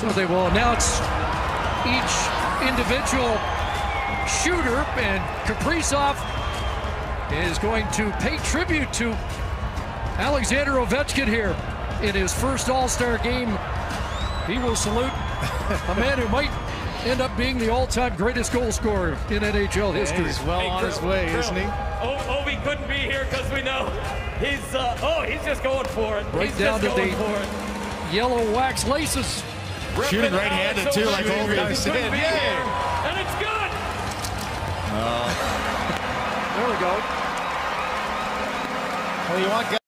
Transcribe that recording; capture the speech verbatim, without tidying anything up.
So they will announce each individual shooter, and Kaprizov is going to pay tribute to Alexander Ovechkin here in his first All-Star game. He will salute a man who might end up being the all-time greatest goal scorer in N H L history. Yeah, he's well hey, on Grill, his way, Grill. isn't he? O Ovi couldn't be here because we know he's, uh, oh, he's just going for it. Right he's down just to going the for it. yellow wax laces. Shooting right-handed, too, like Ovi said. Yeah. And it's good. Uh, There we go. well, you want